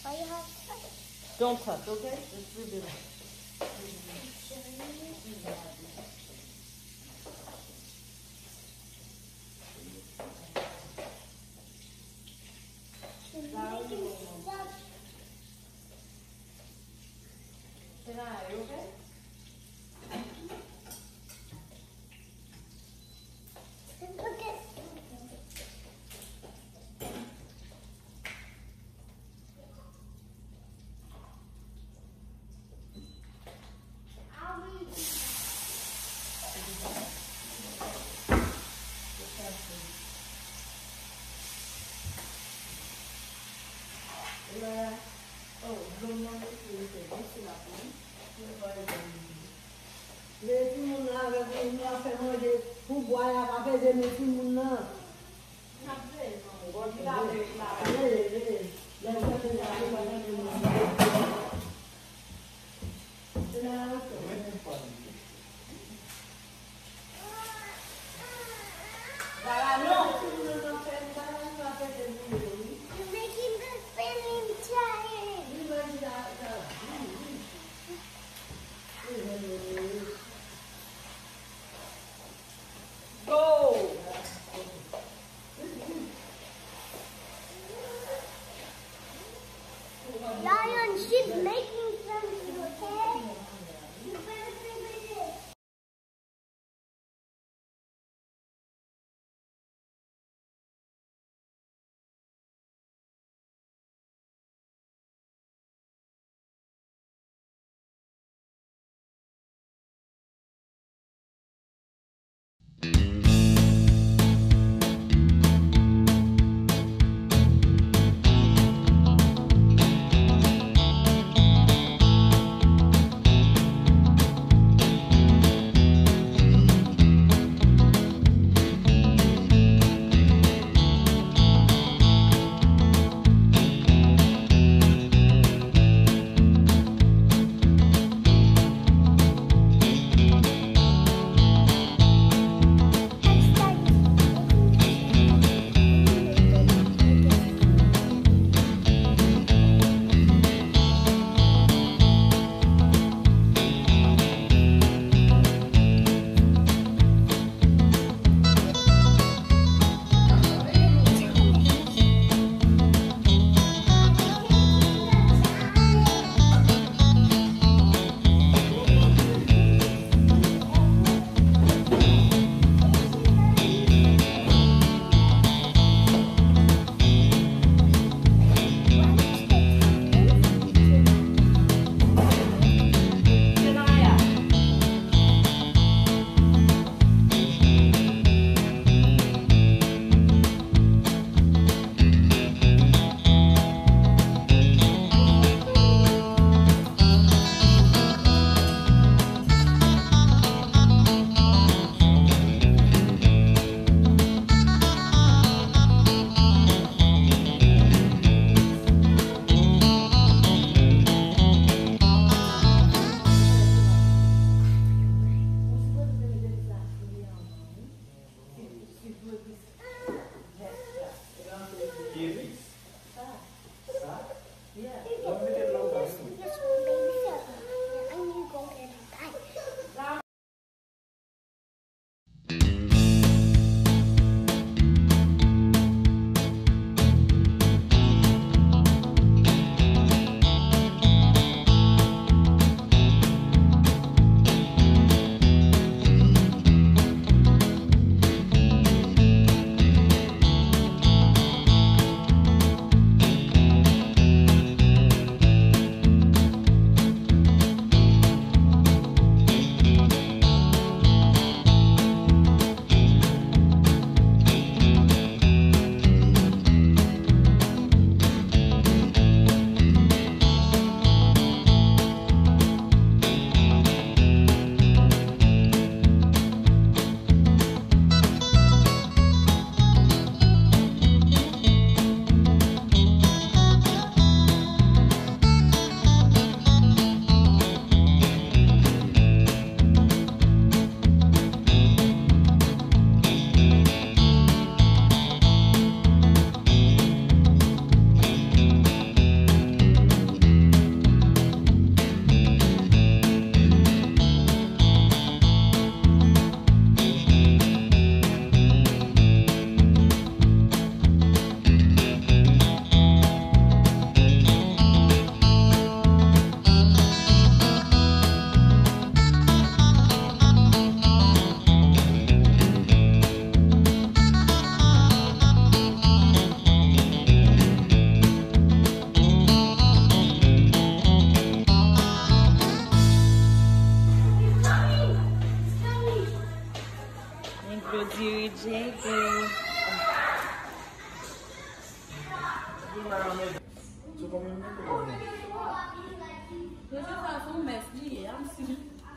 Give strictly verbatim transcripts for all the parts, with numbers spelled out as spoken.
Why you have to touch? Don't touch, okay? Just leave it. Are you okay? Look at oh, don't know what to say. Les moun la avec nous a fait manger pour boire à faire des petits moun là. You're making the spinning giant. Go! Lion, she's making something, okay? You better stay with it.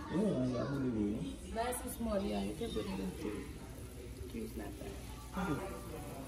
Yeah, I got put it in. Nice and small, yeah, you can put it in two. Two's not bad. Okay.